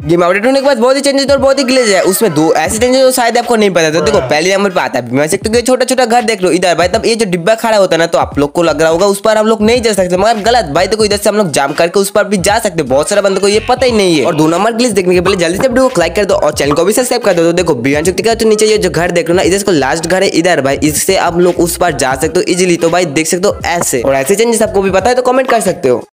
Game update होने के बाद बहुत ही चेंजेस और बहुत ही ग्लिच है। उसमें दो ऐसे चेंजेस जो शायद आपको नहीं पता था। देखो पहले नंबर पे आता है छोटा छोटा घर देख लो इधर भाई, तब ये जो डिब्बा खड़ा होता है ना, तो आप लोग को लग रहा होगा उस पर हम लोग नहीं जा सकते, मगर गलत भाई। देखो इधर से हम लोग जाम करके उस पर भी जा सकते, बहुत सारे बंदों को ये पता ही नहीं है। और 2 नंबर ग्लिच देखने के पहले जल्दी से वीडियो को लाइक कर दो और चैनल को भी सब्सक्राइब कर दो। तो देखो बिहान शक्ति का तो नीचे ये जो घर देख लो ना, इधर लास्ट घर है इधर भाई, इससे आप लोग उस पर जा सकते हो इजिली। तो भाई देख सकते हो ऐसे, और ऐसे चेंजेस आपको भी पता है तो कमेंट कर सकते हो।